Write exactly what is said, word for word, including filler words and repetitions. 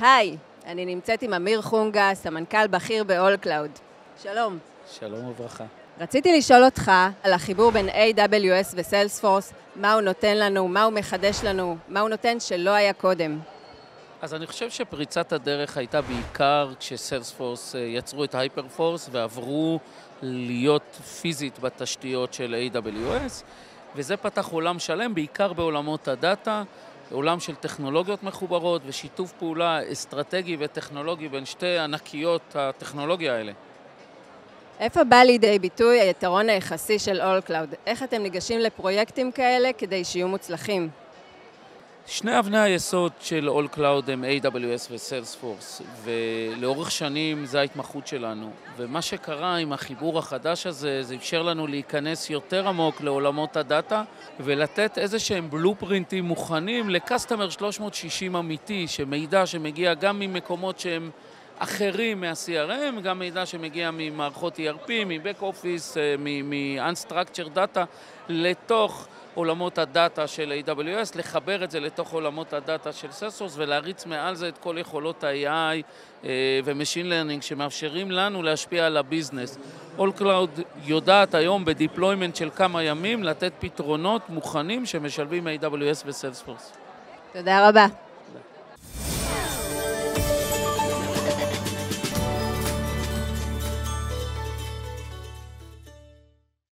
היי, אני נמצאת עם אמיר חונגה, סמנכ"ל בכיר ב-All Cloud. שלום. שלום וברכה. רציתי לשאול אותך על החיבור בין איי דאבליו אס וסיילספורס, מה הוא נותן לנו, מה הוא מחדש לנו, מה הוא נותן שלא היה קודם. אז אני חושב שפריצת הדרך הייתה בעיקר כשסיילספורס יצרו את הייפרפורס ועברו להיות פיזית בתשתיות של איי דאבליו אס, וזה פתח עולם שלם, בעיקר בעולמות הדאטה, עולם של טכנולוגיות מחוברות ושיתוף פעולה אסטרטגי וטכנולוגי בין שתי ענקיות הטכנולוגיה האלה. איפה בא לידי ביטוי היתרון היחסי של All Cloud? איך אתם ניגשים לפרויקטים כאלה כדי שיהיו מוצלחים? שני אבני היסוד של All Cloud הם איי דאבליו אס וסיילספורס, ולאורך שנים זה ההתמחות שלנו. ומה שקרה עם החיבור החדש הזה, זה אפשר לנו להיכנס יותר עמוק לעולמות הדאטה, ולתת איזה שהם בלופרינטים מוכנים לקסטומר שלוש מאות שישים אמיתי, שמידע שמגיע גם ממקומות שהם אחרים מה-סי אר אם, גם מידע שמגיע ממערכות אי אר פי, מ-Back Office, מ-Unstructured Data, לתוך עולמות הדאטה של איי דאבליו אס, לחבר את זה לתוך עולמות הדאטה של סיילספורס ולהריץ מעל זה את כל יכולות ה-איי איי ו-Machine Learning שמאפשרים לנו להשפיע על הביזנס. All Cloud יודעת היום בדיפלוימנט של כמה ימים לתת פתרונות מוכנים שמשלבים איי דאבליו אס וסיילספורס. תודה רבה.